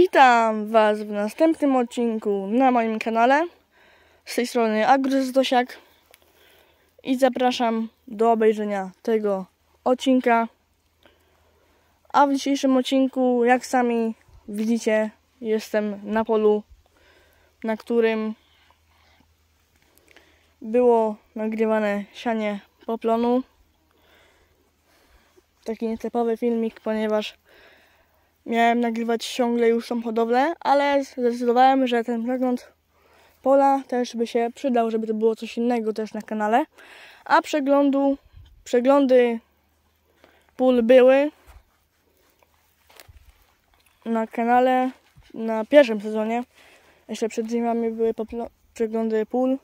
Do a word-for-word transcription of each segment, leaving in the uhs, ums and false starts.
Witam Was w następnym odcinku na moim kanale. Z tej strony Agrus Dosiak i zapraszam do obejrzenia tego odcinka. A w dzisiejszym odcinku, jak sami widzicie, jestem na polu, na którym było nagrywane sianie poplonu. Taki nietypowy filmik, ponieważ miałem nagrywać ciągle już tą hodowlę, ale zdecydowałem, że ten przegląd pola też by się przydał, żeby to było coś innego też na kanale. A przeglądu, przeglądy pól były na kanale na pierwszym sezonie. Jeszcze przed zimami były przeglądy pól,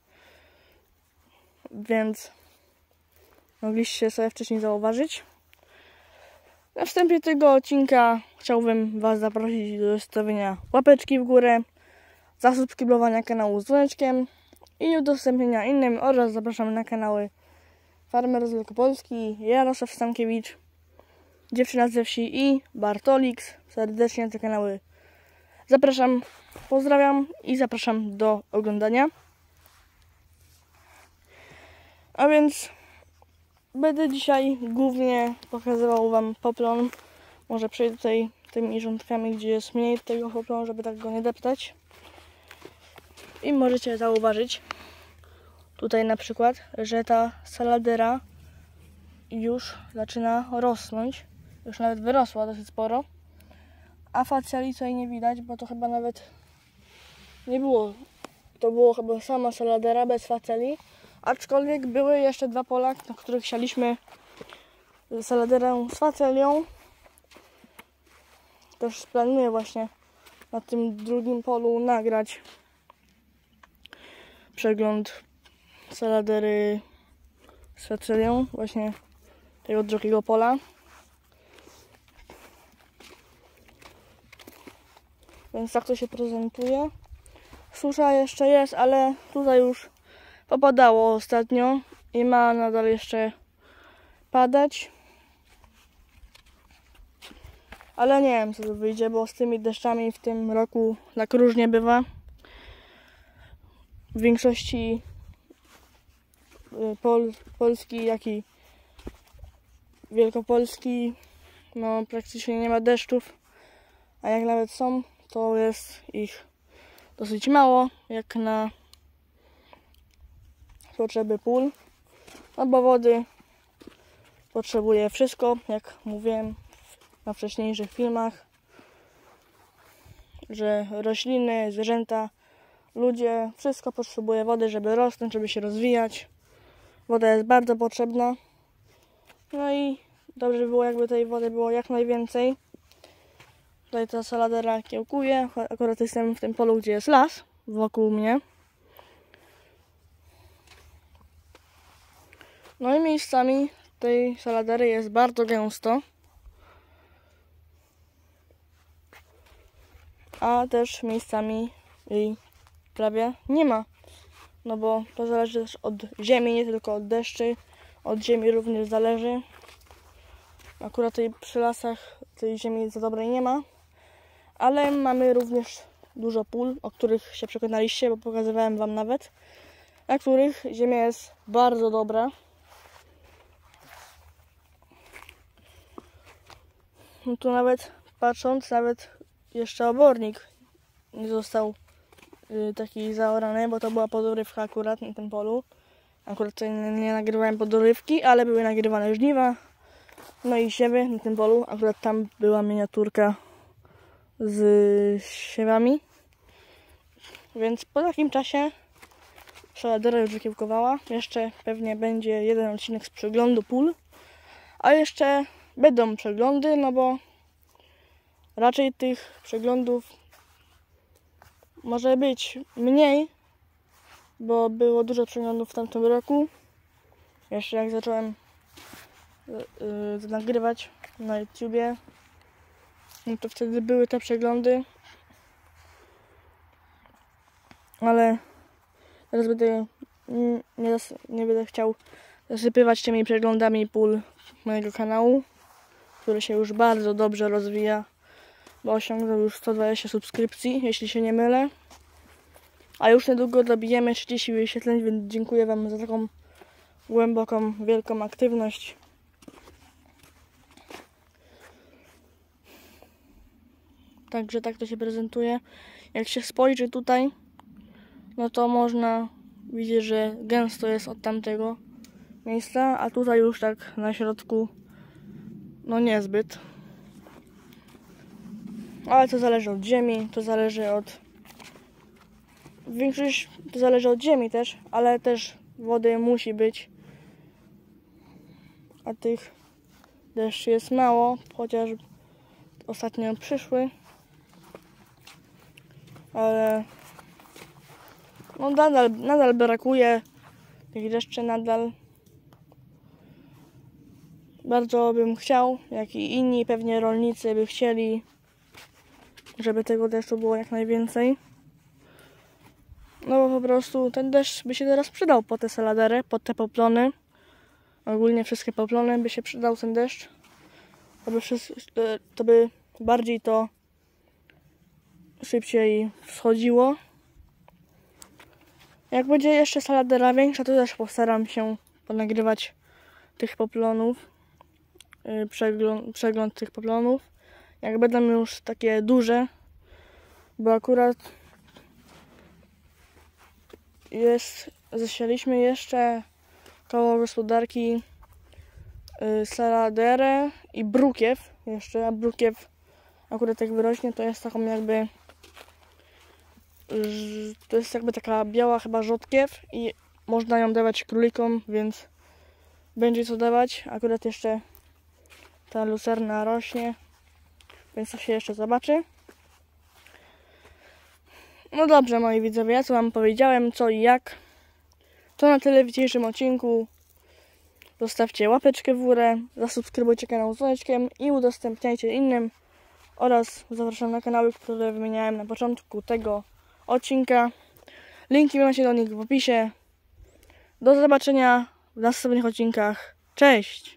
więc mogliście sobie wcześniej zauważyć. Na wstępie tego odcinka chciałbym Was zaprosić do zostawienia łapeczki w górę, zasubskrybowania kanału z dzwoneczkiem i udostępnienia innym, oraz zapraszam na kanały Farmer z Wielkopolski, Jarosław Stankiewicz, Dziewczyna ze wsi i Bartolix. Serdecznie na te kanały zapraszam, pozdrawiam i zapraszam do oglądania. A więc będę dzisiaj głównie pokazywał Wam poplon. Może przejdę tutaj tymi rządkami, gdzie jest mniej tego poplonu, żeby tak go nie deptać. I możecie zauważyć tutaj na przykład, że ta saladera już zaczyna rosnąć. Już nawet wyrosła dosyć sporo. A facjali tutaj nie widać, bo to chyba nawet nie było. To było chyba sama saladera bez faceli. Aczkolwiek były jeszcze dwa pola, na których sialiśmy saladerę z facelią. Też planuję właśnie na tym drugim polu nagrać przegląd saladery z facelią, właśnie tego drugiego pola. Więc tak to się prezentuje. Susza jeszcze jest, ale tutaj już popadało ostatnio i ma nadal jeszcze padać. Ale nie wiem, co tu wyjdzie, bo z tymi deszczami w tym roku tak różnie bywa. W większości Pol Polski, jak i Wielkopolski, no praktycznie nie ma deszczów, a jak nawet są, to jest ich dosyć mało, jak na potrzeby pól, no bo wody potrzebuje wszystko, jak mówiłem na wcześniejszych filmach, że rośliny, zwierzęta, ludzie, wszystko potrzebuje wody, żeby rosnąć, żeby się rozwijać. Woda jest bardzo potrzebna. No i dobrze by było, jakby tej wody było jak najwięcej. Tutaj ta saladera kiełkuje. Akurat jestem w tym polu, gdzie jest las wokół mnie. No i miejscami tej saladery jest bardzo gęsto. A też miejscami jej prawie nie ma. No bo to zależy też od ziemi, nie tylko od deszczy. Od ziemi również zależy. Akurat tutaj przy lasach tej ziemi za dobrej nie ma. Ale mamy również dużo pól, o których się przekonaliście, bo pokazywałem Wam nawet, na których ziemia jest bardzo dobra. No tu nawet patrząc, nawet jeszcze obornik nie został y, taki zaorany, bo to była podorywka akurat na tym polu. Akurat tutaj nie, nie nagrywałem podorywki, ale były nagrywane żniwa. No i siewy na tym polu. Akurat tam była miniaturka z siewami. Więc po takim czasie saladera już wykiełkowała. Jeszcze pewnie będzie jeden odcinek z przeglądu pól. A jeszcze będą przeglądy, no bo raczej tych przeglądów może być mniej, bo było dużo przeglądów w tamtym roku. Jeszcze jak zacząłem yy, nagrywać na YouTubie, no to wtedy były te przeglądy. Ale teraz będę nie, nie będę chciał zasypywać tymi przeglądami pól mojego kanału, który się już bardzo dobrze rozwija. bo osiągnął już sto dwadzieścia subskrypcji, jeśli się nie mylę. A już niedługo dobijemy trzydzieści wyświetleń, więc dziękuję Wam za taką głęboką, wielką aktywność. Także tak to się prezentuje. Jak się spojrzy tutaj, no to można widzieć, że gęsto jest od tamtego miejsca, a tutaj już tak na środku no niezbyt. Ale to zależy od ziemi, to zależy od... Większość to zależy od ziemi też, ale też wody musi być. A tych deszczy jest mało, chociaż ostatnio przyszły. Ale no nadal, nadal brakuje tych deszczy, nadal. Bardzo bym chciał, jak i inni pewnie rolnicy by chcieli, żeby tego deszczu było jak najwięcej. No bo po prostu ten deszcz by się teraz przydał po te saladery, pod te poplony. Ogólnie wszystkie poplony by się przydał ten deszcz. To by, to by bardziej to szybciej wschodziło. Jak będzie jeszcze saladera większa, to też postaram się ponagrywać tych poplonów. Przegląd, przegląd tych poplonów. Jak będą już takie duże, bo akurat jest, zasialiśmy jeszcze koło gospodarki y, saladerę i brukiew jeszcze, a brukiew akurat jak wyrośnie, to jest taką jakby to jest jakby taka biała chyba rzodkiew i można ją dawać królikom, więc będzie co dawać. Akurat jeszcze ta lucerna rośnie, więc to się jeszcze zobaczy. No dobrze, moi widzowie, ja co Wam powiedziałem, co i jak. To na tyle w dzisiejszym odcinku. Zostawcie łapeczkę w górę, zasubskrybujcie kanał z dzwoneczkiem i udostępniajcie innym. Oraz zapraszam na kanały, które wymieniałem na początku tego odcinka. Linki macie do nich w opisie. Do zobaczenia w następnych odcinkach. Cześć!